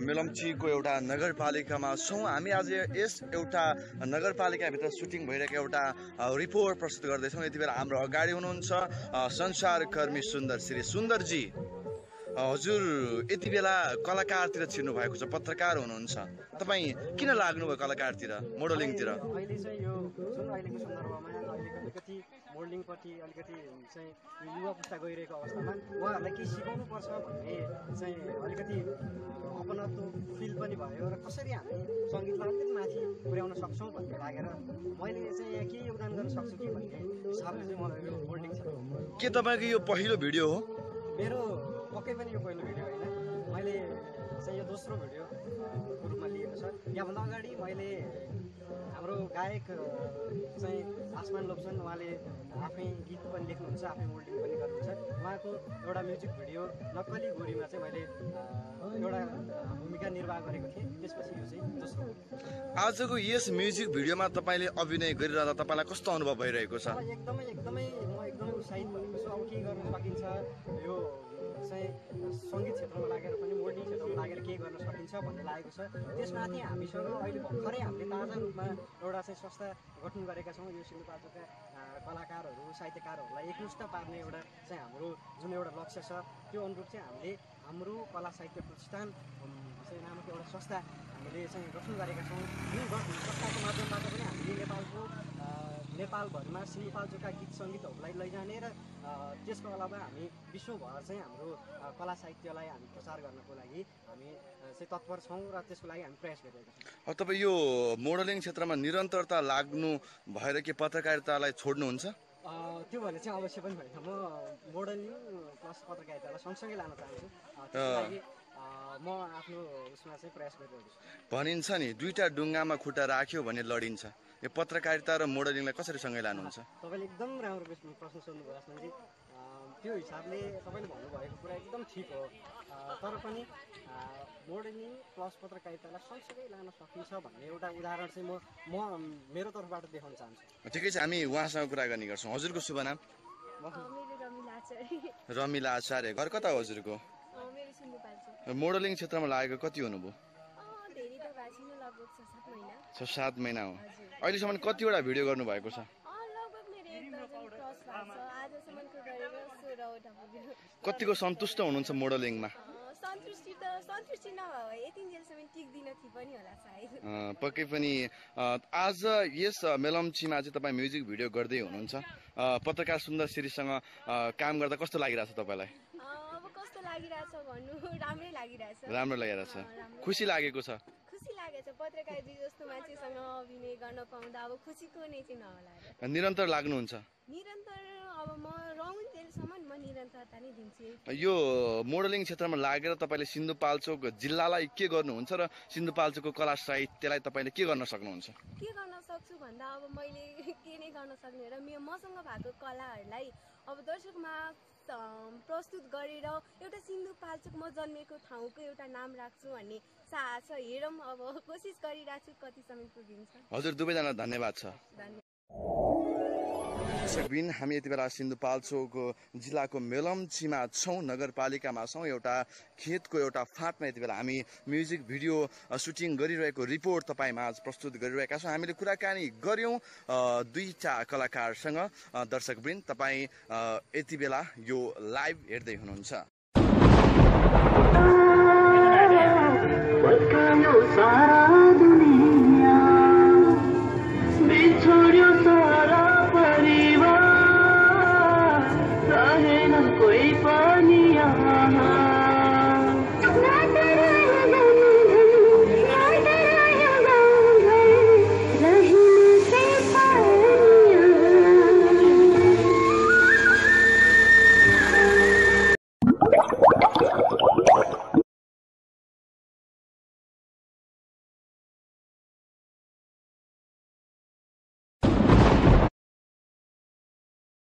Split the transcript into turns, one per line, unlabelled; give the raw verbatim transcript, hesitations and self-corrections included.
मेलम्चीको एउटा नगरपालिकामा छौँ हामी। आज यस एउटा नगरपालिकाभित्र सुटिङ भइरहेको एउटा रिपोर्ट प्रस्तुत गर्दैछौँ। यति बेला हाम्रो अगाडि हुनुहुन्छ संसारकर्मी सुन्दर श्री सुन्दरजी। हजुर यति बेला कलाकारतिर छिर्नु भएको छ, पत्रकार हुनुहुन्छ, तपाईँ किन लाग्नुभयो कलाकारतिर, मोडलिङतिर?
अहिले चाहिँ यो जुन अहिलेको सन्दर्भमा अहिलेको अलिकति मोडलिङपट्टि अलिकति चाहिँ युवा पुस्ता गइरहेको अवस्थामा उहाँहरूलाई केही सिकाउनुपर्छ भन्ने चाहिँ अलिकति अपनत्व फिल पनि भयो र कसरी हामी सङ्गीतलाई अलिकति माथि पुर्याउन सक्छौँ भन्ने लागेर मैले चाहिँ यहाँ के योगदान गर्न सक्छु कि भन्ने हिसाबले चाहिँ मलाई यो मोडलिङ छ।
के तपाईँको यो पहिलो भिडियो हो?
मेरो पक्कै पनि यो पहिलो भिडियो होइन, मैले चाहिँ यो दोस्रो भिडियोको रूपमा लिएको छ। यहाँभन्दा अगाडि मैले हाम्रो गायक चाहिँ आसमान लोप्छन्, उहाँले आफै गीत पनि लेख्नुहुन्छ, आफै मोल्डिङ पनि गर्नुहुन्छ। उहाँको एउटा म्युजिक भिडियो नक्कली गोरीमा चाहिँ मैले एउटा भूमिका निर्वाह गरेको थिएँ। त्यसपछि यो चाहिँ दोस्रो।
आजको यस म्युजिक भिडियोमा तपाईँले अभिनय गरिरहँदा तपाईँलाई कस्तो अनुभव भइरहेको छ?
एकदमै एकदमै म एकदमै उत्साहित भएको छु। अब के गर्न सकिन्छ, यो चाहिँ सङ्गीत क्षेत्रमा लागेर पनि मोडलिङ क्षेत्रमा लागेर केही गर्न सकिन्छ भन्ने लागेको छ। त्यसमाथि हामीसँग अहिले भर्खरै हामीले ताजा रूपमा एउटा चाहिँ संस्था गठन गरेका छौँ। यो सिन्धुपाल्चोकका कलाकारहरू साहित्यकारहरूलाई एकमुष्ट पार्ने एउटा चाहिँ हाम्रो जुन एउटा लक्ष्य छ, त्यो अनुरूप चाहिँ हामीले हाम्रो कला साहित्य प्रतिष्ठान चाहिँ नामक एउटा संस्था हामीले चाहिँ गठन गरेका छौँ। जुन संस्थाको माध्यमबाट पनि हामीले नेपालको नेपालभरिमा सिन्धुपाल्चोकका गीत सङ्गीतहरूलाई लैजाने र त्यसको अलावा हामी विश्वभर चाहिँ हाम्रो कला साहित्यलाई हामी प्रचार गर्नको लागि हामी चाहिँ तत्पर छौँ र त्यसको लागि हामी प्रयास गरिरहेका छौँ।
अब तपाईँ यो मोडलिङ क्षेत्रमा निरन्तरता लाग्नु भएर के पत्रकारितालाई छोड्नुहुन्छ?
त्यो भने चाहिँ अवश्य पनि होइन। म मोडलिङ प्लस पत्रकारितालाई सँगसँगै लान चाहन्छु। त्यसको लागि म आफ्नो उसमा चाहिँ प्रयास गरिरहेको छु।
भनिन्छ नि दुईटा डुङ्गामा खुट्टा राख्यो भने लडिन्छ, यो पत्रकारिता र मोडलिङलाई कसरी सँगै लानुहुन्छ?
तपाईँले एकदम राम्रो प्रश्न सोध्नुभयो आसमानजी। त्यो हिसाबले तपाईँले भन्नुभएको कुरा एकदम ठिक हो, तर पनि मोडलिङ प्लस पत्रकारितालाई सँगसँगै लान सकिन्छ भन्ने एउटा उदाहरण चाहिँ म म मेरो तर्फबाट देखाउन चाहन्छु।
ठिकै छ, हामी उहाँसँग कुरा गर्ने गर्छौँ। हजुरको शुभ नाम? रमिला आचार्य। घर कता हो हजुरको? मोडलिङ क्षेत्रमा लागेको कति हुनुभयो? छ सात महिना हो। अहिलेसम्म कतिवटा भिडियो गर्नुभएको छ? कतिको सन्तुष्ट हुनुहुन्छ मोडलिङमा? पक्कै पनि। आज यस मेलम्चीमा चाहिँ तपाईँ म्युजिक भिडियो गर्दै हुनुहुन्छ, पत्रकार सुन्दर श्रीसँग काम गर्दा कस्तो लागिरहेछ तपाईँलाई? राम्रो लागिरहेछ, खुसी लागेको छ?
खुसी लागेछ, पत्रकारजी जस्तो मान्छेसँग अभिनय गर्न पाउँदा अब खुसीको नै चाहिँ नहोला।
निरन्तर लाग्नुहुन्छ?
निरन्तर अब म रहन्जेलसम्म म निरन्तरता नै दिन्छु।
यो मोडलिङ क्षेत्रमा लागेर तपाईँले सिन्धुपाल्चोक जिल्लालाई के गर्नुहुन्छ र सिन्धुपाल्चोकको कला साहित्यलाई तपाईँले के गर्न सक्नुहुन्छ?
के गर्न सक्छु भन्दा अब मैले के नै गर्न सक्ने र मसँग भएको कलाहरूलाई अब दर्शकमा प्रस्तुत गरेर एउटा सिन्धुपाल्चोक म जन्मेको ठाउँको एउटा नाम राख्छु भन्ने चाह छ। हेरौँ, अब कोसिस गरिरहेको छु कतिसम्म पुगिन्छ।
हजुर दुवैजना धन्यवाद छ। दर्शकबिन, हामी यति बेला सिन्धुपाल्चोक जिल्लाको मेलम्चीमा छौँ, नगरपालिकामा छौँ। एउटा खेतको एउटा फाँटमा यति बेला हामी म्युजिक भिडियो सुटिङ गरिरहेको रिपोर्ट तपाईँमा आज प्रस्तुत गरिरहेका छौँ। हामीले कुराकानी गऱ्यौँ दुईटा कलाकारसँग। दर्शकबिन, तपाईँ यति बेला यो लाइभ हेर्दै हुनुहुन्छ।